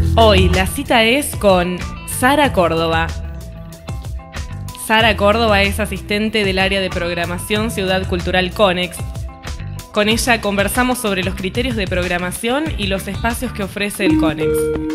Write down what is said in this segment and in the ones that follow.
Hoy la cita es con Sara Córdoba. Sara Córdoba es asistente del área de programación Ciudad Cultural Conex. Con ella conversamos sobre los criterios de programación y los espacios que ofrece el Conex.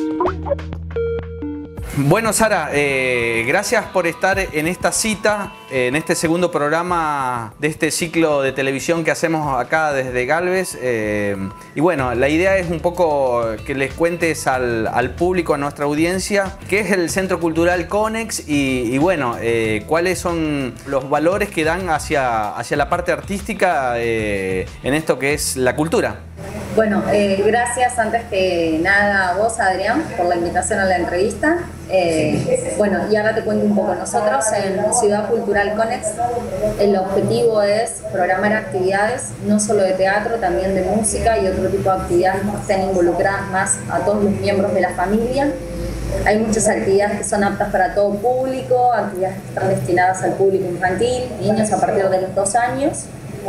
Bueno, Sara, gracias por estar en esta cita, en este segundo programa de este ciclo de televisión que hacemos acá desde Galvez. Y bueno, la idea es un poco que les cuentes al público, a nuestra audiencia, qué es el Centro Cultural Conex y bueno, cuáles son los valores que dan hacia la parte artística en esto que es la cultura. Bueno, gracias antes que nada a vos, Adrián, por la invitación a la entrevista. Bueno, y ahora te cuento un poco. Nosotros en Ciudad Cultural Conex, el objetivo es programar actividades no solo de teatro, también de música y otro tipo de actividades que estén involucradas más a todos los miembros de la familia. Hay muchas actividades que son aptas para todo público, actividades que están destinadas al público infantil, niños a partir de los 2 años.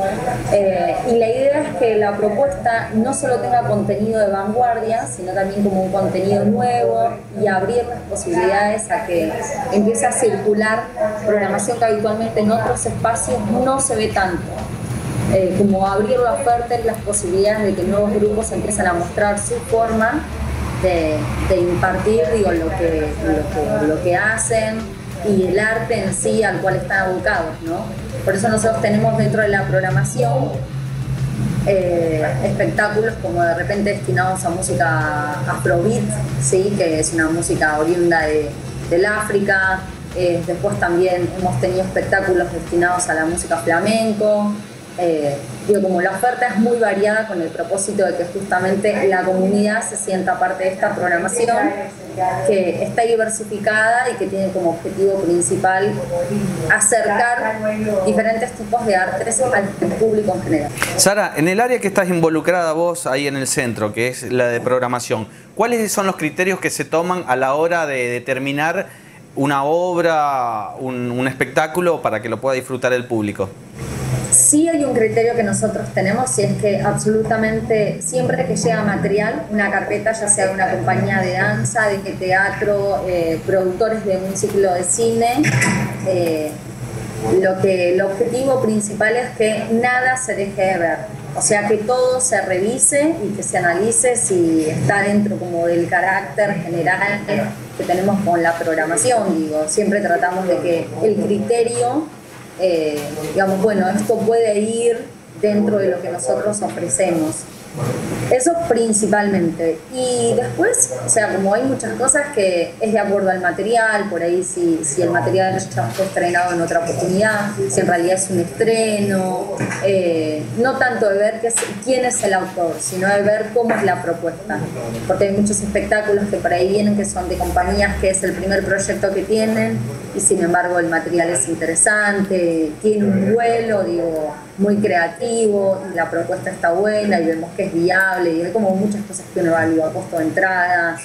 Y la idea es que la propuesta no solo tenga contenido de vanguardia, sino también como un contenido nuevo y abrir las posibilidades a que empiece a circular programación que habitualmente en otros espacios no se ve tanto. Como abrir la oferta y las posibilidades de que nuevos grupos empiecen a mostrar su forma de impartir, digo, lo que hacen y el arte en sí al cual están abocados, ¿no? Por eso nosotros tenemos dentro de la programación espectáculos como de repente destinados a música afrobeat, ¿sí? Que es una música oriunda del África. Después también hemos tenido espectáculos destinados a la música flamenco. Digo, como la oferta es muy variada con el propósito de que justamente la comunidad se sienta parte de esta programación que está diversificada y que tiene como objetivo principal acercar diferentes tipos de artes al público en general. Sara, en el área que estás involucrada vos ahí en el centro, que es la de programación, ¿cuáles son los criterios que se toman a la hora de determinar una obra, un espectáculo para que lo pueda disfrutar el público? Sí hay un criterio que nosotros tenemos y es que absolutamente siempre que llega material, una carpeta ya sea de una compañía de danza, de teatro, productores de un ciclo de cine, el objetivo principal es que nada se deje de ver, o sea que todo se revise y que se analice si está dentro como del carácter general que tenemos con la programación. Digo, siempre tratamos de que el criterio digamos, bueno, esto puede ir dentro de lo que nosotros ofrecemos. Eso principalmente. Y después, o sea, como hay muchas cosas que es de acuerdo al material, por ahí si el material ya fue estrenado en otra oportunidad, si en realidad es un estreno, no tanto de ver quién es el autor, sino de ver cómo es la propuesta. Porque hay muchos espectáculos que por ahí vienen que son de compañías que es el primer proyecto que tienen y sin embargo el material es interesante, tiene un vuelo, digo, muy creativo y la propuesta está buena y vemos que es viable y hay como muchas cosas que uno evalúa, costo de entrada,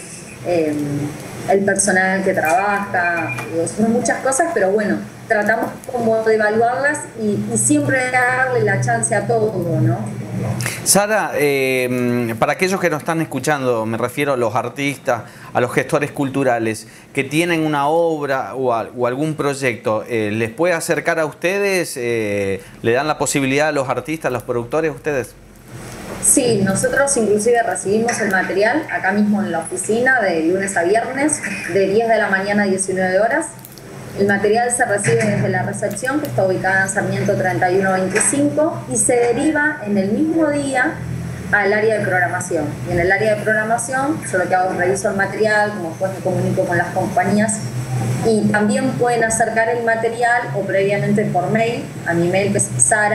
el personal que trabaja, son muchas cosas, pero bueno, tratamos como de evaluarlas y siempre darle la chance a todo, ¿no? Sara, para aquellos que nos están escuchando, me refiero a los artistas, a los gestores culturales, que tienen una obra o algún proyecto, ¿les puede acercar a ustedes? ¿Le dan la posibilidad a los artistas, a los productores, a ustedes? Sí, nosotros inclusive recibimos el material acá mismo en la oficina de lunes a viernes, de 10 de la mañana a 19 horas. El material se recibe desde la recepción, que está ubicada en Sarmiento 3125, y se deriva en el mismo día al área de programación. Y en el área de programación, yo lo que hago es reviso el material, como después me comunico con las compañías, y también pueden acercar el material o previamente por mail, a mi mail que es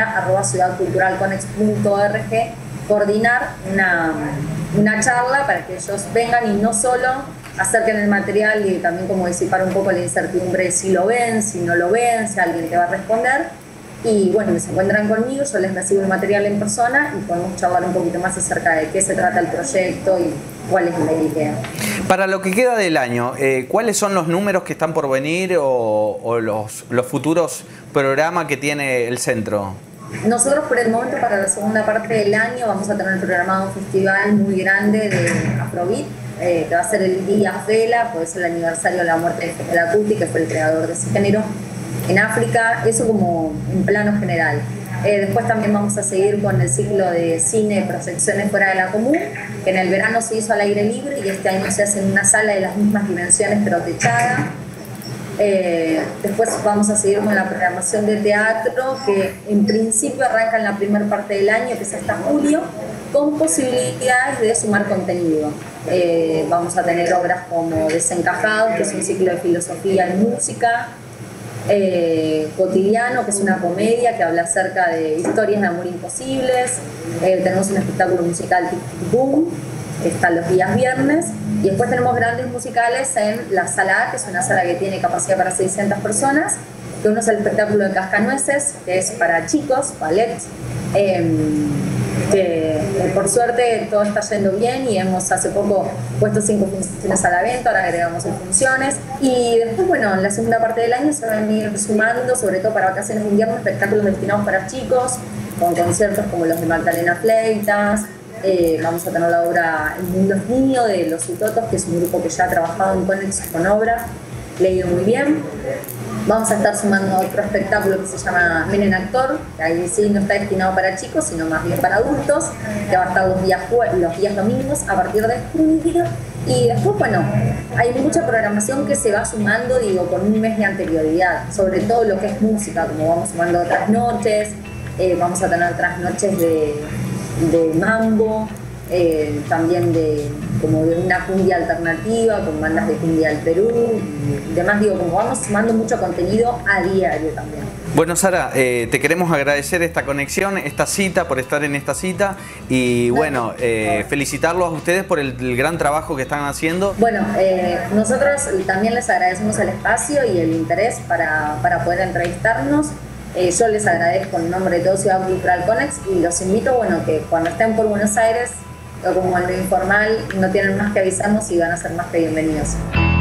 sara@ciudadculturalconex.org, coordinar una charla para que ellos vengan y no solo acerquen el material y también como disipar un poco la incertidumbre de si lo ven, si no lo ven, si alguien te va a responder. Y bueno, se encuentran conmigo, yo les recibo el material en persona y podemos charlar un poquito más acerca de qué se trata el proyecto y cuál es la idea. Para lo que queda del año, ¿cuáles son los números que están por venir o los futuros programas que tiene el centro? Nosotros por el momento para la segunda parte del año vamos a tener programado un festival muy grande de Afrobeat que va a ser el día Fela, pues es el aniversario de la muerte de Fela Kuti, que fue el creador de ese género en África. Eso como en plano general. Después también vamos a seguir con el ciclo de cine Proyecciones Fuera de la Común, que en el verano se hizo al aire libre y este año se hace en una sala de las mismas dimensiones pero techada. Después vamos a seguir con la programación de teatro, que en principio arranca en la primera parte del año, que es hasta julio, con posibilidades de sumar contenido. Vamos a tener obras como Desencajados, que es un ciclo de filosofía y música, Cotidiano, que es una comedia que habla acerca de historias de amor imposibles. Tenemos un espectáculo musical Tic Tic Boom, que está los días viernes, y después tenemos grandes musicales en la Sala A, que es una sala que tiene capacidad para 600 personas, que uno es el espectáculo de Cascanueces, que es para chicos, ballet, que por suerte todo está yendo bien y hemos hace poco puesto 5 funciones a la venta, ahora agregamos 6 funciones, y después, bueno, en la segunda parte del año se van a ir sumando, sobre todo para vacaciones de invierno, espectáculos destinados para chicos, con conciertos como los de Magdalena Fleitas. Vamos a tener la obra El Mundo es Mío de Los Utotos, que es un grupo que ya ha trabajado en Conex con obra, le ha ido muy bien. Vamos a estar sumando otro espectáculo que se llama Men en Actor, que ahí sí no está destinado para chicos, sino más bien para adultos, que va a estar los días domingos a partir de junio. Y después, bueno, hay mucha programación que se va sumando, digo, con un mes de anterioridad, sobre todo lo que es música, como vamos sumando otras noches, vamos a tener otras noches de mambo, también como de una cumbia alternativa con bandas de cumbia del Perú y demás, digo, como vamos sumando mucho contenido a diario también. Bueno, Sara, te queremos agradecer esta conexión, esta cita, por estar en esta cita y bueno, felicitarlos a ustedes por el gran trabajo que están haciendo. Bueno, nosotros también les agradecemos el espacio y el interés para poder entrevistarnos. Yo les agradezco en nombre de todo Ciudad Cultural Conex y los invito, bueno, que cuando estén por Buenos Aires o como en lo informal no tienen más que avisarnos y van a ser más que bienvenidos.